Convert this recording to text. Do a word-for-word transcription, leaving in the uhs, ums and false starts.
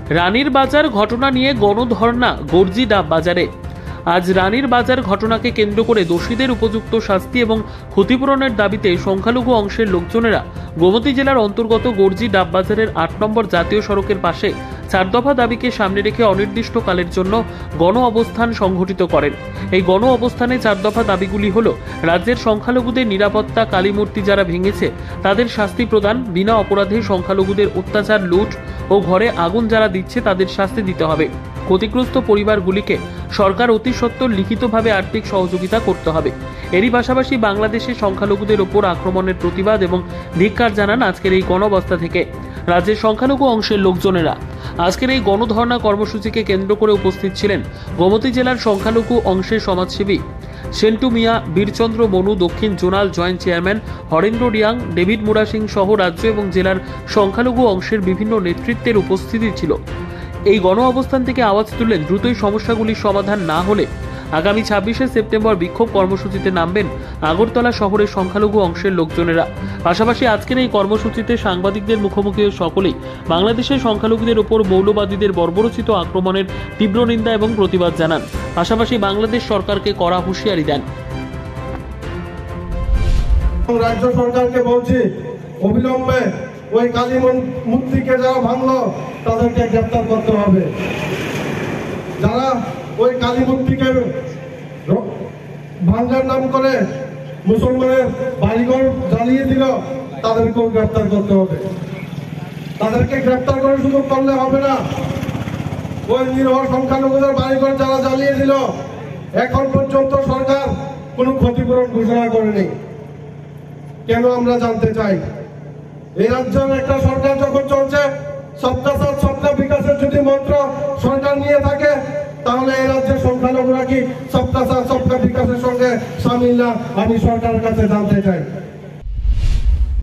রানীর বাজার ঘটনা নিয়ে গণধর্ণা গর্জি ডাব বাজারে। আজ রানীর বাজার ঘটনাকে কেন্দ্র করে দোষীদের উপযুক্ত শাস্তি এবং ক্ষতিপূরণের দাবিতে সংখ্যালঘু অংশের লোকজনেরা গোমতী জেলার অন্তর্গত গর্জি ডাব বাজারের আট নম্বর জাতীয় সড়কের পাশে চার দফা দাবিকে সামনে রেখে অনির্দিষ্টকালের জন্য গণ অবস্থান সংঘটিত করেন। এই গণ অবস্থানে চার দফা দাবিগুলি হল রাজ্যের সংখ্যালঘুদের নিরাপত্তা, কালীমূর্তি যারা ভেঙেছে তাদের শাস্তি প্রদান, বিনা অপরাধে সংখ্যালঘুদের অত্যাচার, লুট ও ঘরে আগুন যারা দিচ্ছে তাদের শাস্তি দিতে হবে, ক্ষতিগ্রস্ত পরিবারগুলিকে সরকার অতি সত্বর লিখিতভাবে আর্থিক সহযোগিতা করতে হবে। এরই পাশাপাশি বাংলাদেশের সংখ্যালঘুদের ওপর আক্রমণের প্রতিবাদ এবং ধিক্কার জানান আজকের এই গণঅবস্থা থেকে রাজ্যের সংখ্যালঘু অংশের লোকজনেরা। আজকের এই গণধর্ণা কর্মসূচিকে কেন্দ্র করে উপস্থিত ছিলেন গোমতী জেলার সংখ্যালঘু অংশের সমাজসেবী সেন্টু মিয়া, বীরচন্দ্র মনু, দক্ষিণ zonal joint chairman Harendra Reang, David Mura Singh সহ রাজ্য এবং জেলার সংখ্যালঘু অংশের বিভিন্ন নেতৃত্বের উপস্থিতি ছিল। এই গণ অবস্থান থেকে আওয়াজ তুললেন দ্রুতই সমস্যাগুলির সমাধান না হলে আগামী ছাব্বিশে সেপ্টেম্বর বিক্ষোভ কর্মসূচিতে নামবেন আগরতলা শহরের সংখ্যালঘু অংশের লোকজনেরা। পাশাপাশি আজকের এই কর্মসূচিতে সাংবাদিকদের মুখোমুখি সকলেই বাংলাদেশের সংখ্যালঘুদের ওপর মৌলবাদীদের বর্বরোচিত আক্রমণের তীব্র নিন্দা এবং প্রতিবাদ জানান। পাশাপাশি বাংলাদেশ সরকারকে কড়া হুঁশিয়ারি দেন। রাজ্য সরকারকে বলছি, অবিলম্বে ওই কালী মূর্তিকে যারা ভাঙলো তাদেরকে গ্রেপ্তার করতে হবে। যারা ওই কালী মূর্তিকে ভাঙার নাম করে মুসলমানের বাড়িঘর জ্বালিয়ে দিল তাদেরকেও গ্রেপ্তার করতে হবে। তাদেরকে গ্রেপ্তার করে শুধু করলে হবে না, ওই নিরহ সংখ্যালঘুদের বাড়িঘর যারা জ্বালিয়ে দিল এখন পর্যন্ত সরকার কোনো ক্ষতিপূরণ ঘোষণা করেনি। কেন আমরা জানতে চাই। এই রাজ্যের একটা সরকার যখন চলছে, সবকা সাথ সবকা বিকাশের যদি মন্ত্র সরকার নিয়ে থাকে তাহলে এই রাজ্যের সংখ্যালঘুরা কি সবকা সাথ সবকা বিকাশের সঙ্গে সামিল না, আমি সরকারের কাছে জানতে চাই।